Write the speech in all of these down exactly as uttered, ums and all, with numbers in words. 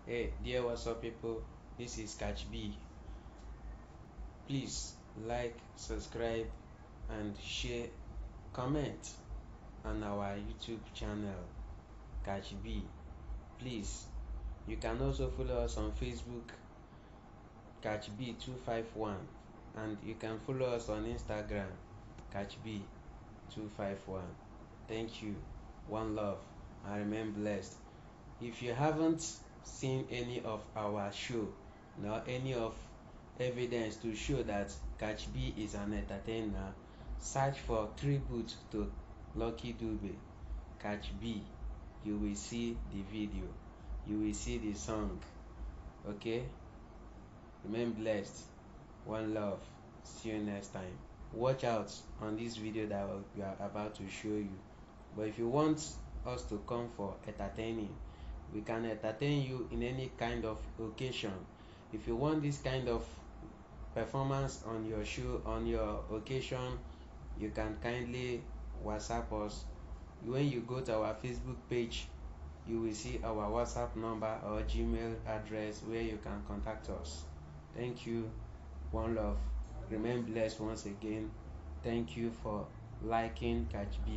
Hey, dear what's up people, this is Catch B. Please like, subscribe and share, comment on our YouTube channel Catch B. Please, you can also follow us on Facebook Catch B two five one, and you can follow us on Instagram Catch B two five one. Thank you, one love, and remain blessed. If you haven't seen any of our show nor any of evidence to show that Catch B is an entertainer, search for tribute to Lucky Dube Catch B. You will see the video, you will see the song. Okay, remain blessed, one love, see you next time. Watch out on this video that we are about to show you. But if you want us to come for entertaining, we can entertain you in any kind of occasion. If you want this kind of performance on your show, on your occasion, you can kindly WhatsApp us. When you go to our Facebook page, you will see our WhatsApp number or Gmail address where you can contact us. Thank you, one love, remain blessed once again. Thank you for liking Catch B.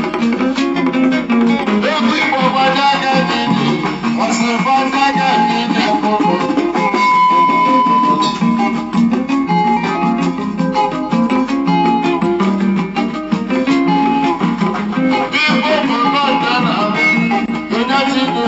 Every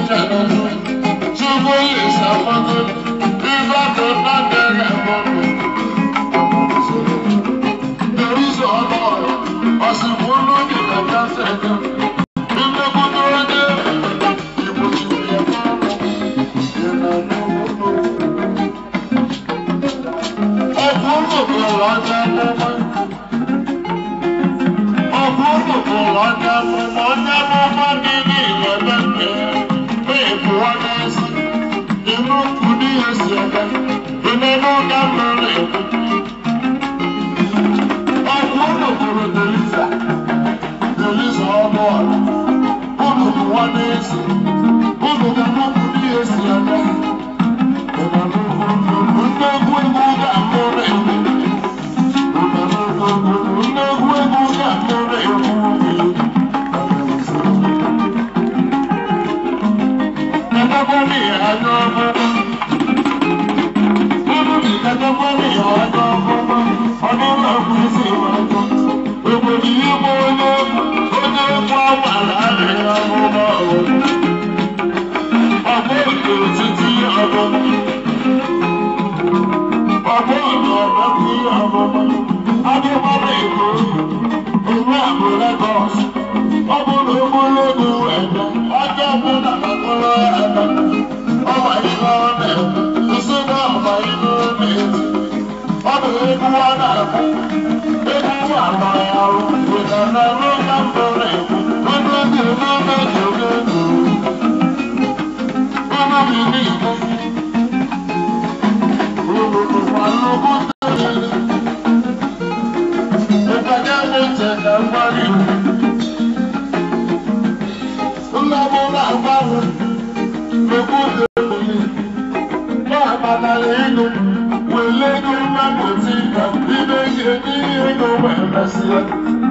We'll let you know,